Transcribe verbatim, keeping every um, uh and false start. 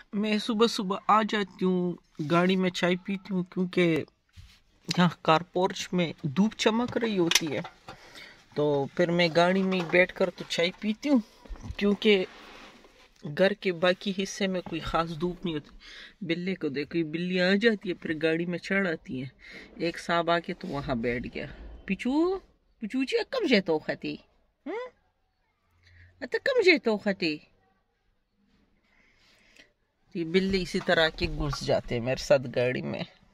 मैं सुबह सुबह आ जाती हूँ, गाड़ी में चाय पीती हूँ क्योंकि यहाँ कार पोर्च में धूप चमक रही होती है। तो फिर मैं गाड़ी में ही बैठ कर तो चाय पीती हूँ क्योंकि घर के बाकी हिस्से में कोई ख़ास धूप नहीं होती। बिल्ली को देखो, बिल्ली आ जाती है फिर गाड़ी में चढ़ आती है। एक साहब आके तो वहाँ बैठ गया। पिचू पिचू जी कम जे तो खती हम्म अत कम जे तो खती। ये बिल्ली इसी तरह के घुस जाते हैं मेरे साथ गाड़ी में।